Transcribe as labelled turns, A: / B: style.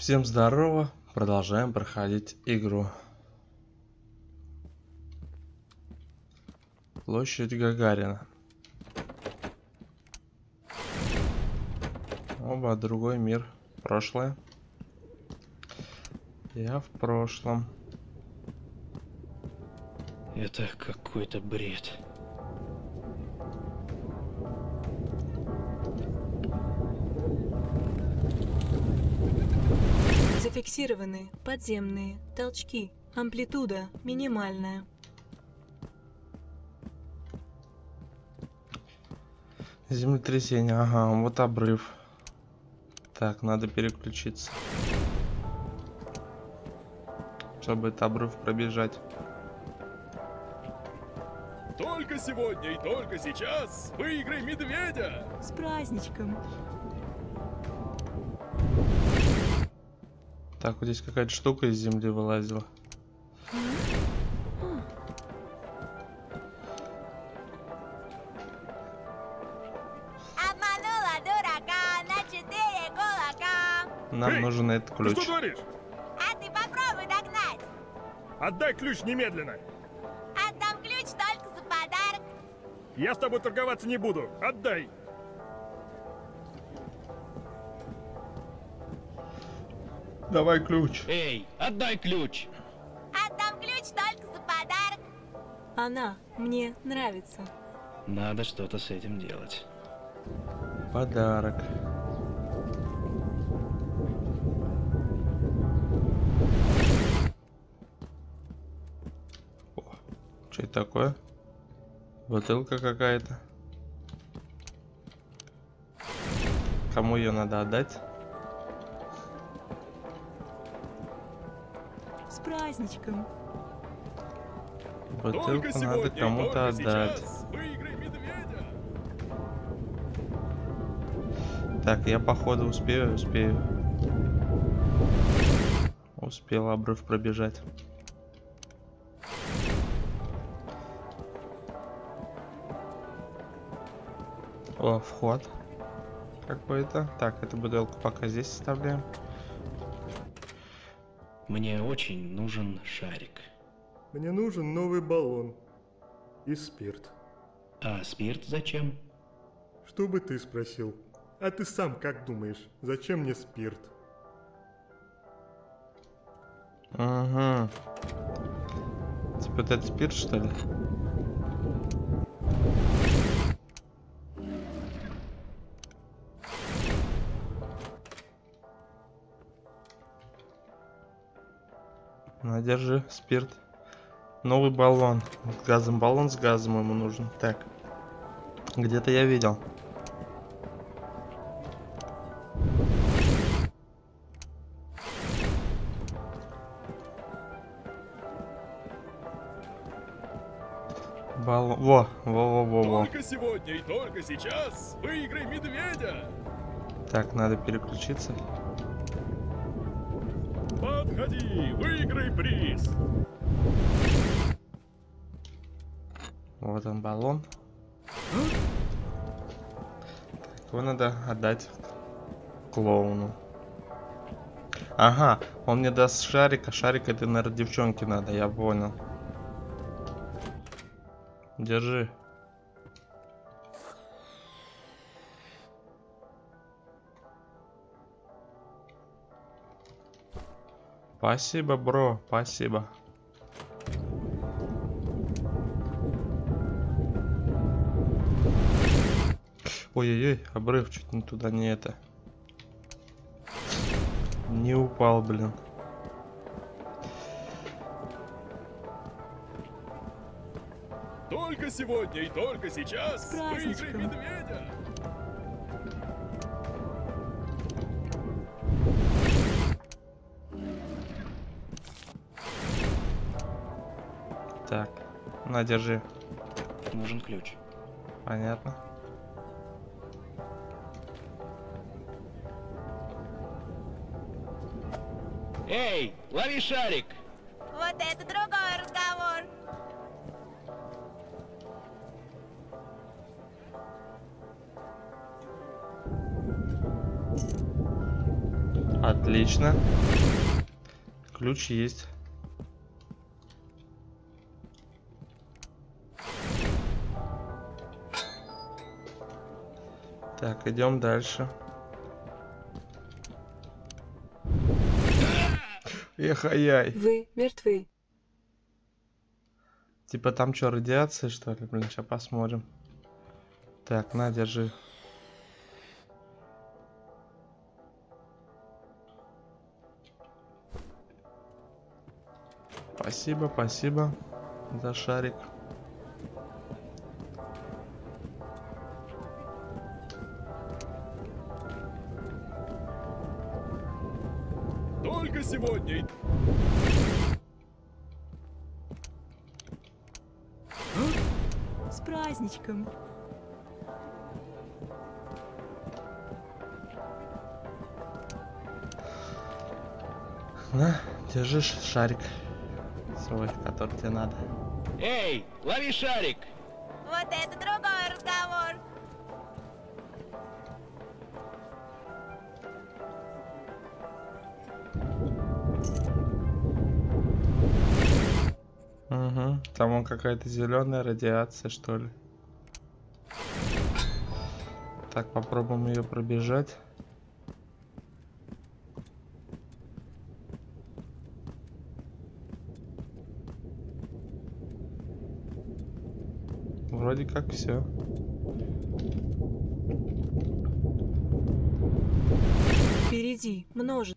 A: Всем здорово, продолжаем проходить игру. Площадь Гагарина. Оба, другой мир, прошлое. Я в прошлом.
B: Это какой-то бред.
C: Зафиксированы подземные толчки. Амплитуда минимальная.
A: Землетрясение, ага, вот обрыв. Так, надо переключиться, чтобы этот обрыв пробежать.
D: Только сегодня и только сейчас выиграй медведя!
C: С праздничком!
A: Так, вот здесь какая-то штука из земли вылазила.
E: Обманула дурака на 4 кулака.
A: Нам нужен этот
D: Ты
A: ключ.
D: что говоришь?
E: А ты попробуй догнать.
D: Отдай ключ немедленно!
E: Отдам ключ только за подарок.
D: Я с тобой торговаться не буду! Отдай!
A: Давай ключ.
B: Эй, отдай ключ!
E: Отдам ключ только за подарок.
C: Она мне нравится.
B: Надо что-то с этим делать.
A: Подарок. Что это такое? Бутылка какая-то. Кому ее надо отдать?
C: С праздничком!
D: Только
A: Бутылку надо
D: сегодня и
A: кому-то
D: только
A: отдать.
D: сейчас выиграй медведя!
A: Так, я походу успею. Успел обрыв пробежать. О, вход какой-то. Так, эту бутылку пока здесь оставляем.
B: Мне очень нужен шарик.
F: Мне нужен новый баллон и спирт.
B: А спирт зачем?
F: Что бы ты спросил? А ты сам как думаешь, зачем мне спирт?
A: Угу. Типа вот это спирт, что ли? На, держи, спирт. Новый баллон. С газом, баллон с газом ему нужен. Так. Где-то я видел. Баллон. Во.
D: Только сегодня и только сейчас выиграй медведя!
A: Так, надо переключиться.
D: Подходи, выиграй приз!
A: Вот он, баллон. Так, его надо отдать клоуну. Ага, он мне даст шарик, а шарик это, наверное, девчонке надо, я понял. Держи. Спасибо, бро, спасибо. Ой-ой-ой, обрыв чуть не туда, не это. Не упал, блин.
D: Только сегодня и только сейчас
C: С
D: выиграй
C: праздничком.
D: медведя!
A: Так, на, держи.
B: Нужен ключ.
A: Понятно.
B: Эй, лови шарик!
E: Вот это другой разговор.
A: Отлично. Ключ есть. Так, идем дальше. Эх-ай-яй.
C: Вы мертвы.
A: Типа там что, радиация, что ли? Блин, сейчас посмотрим. Так, на, держи. Спасибо, спасибо за шарик.
D: Только сегодня.
C: С праздничком.
A: На, держи шарик свой, который тебе надо.
B: Эй, лови шарик!
E: Вот это другой разговор.
A: Угу. Там вон какая-то зеленая радиация, что ли. Так, попробуем ее пробежать. Вроде как все.
C: Впереди множество.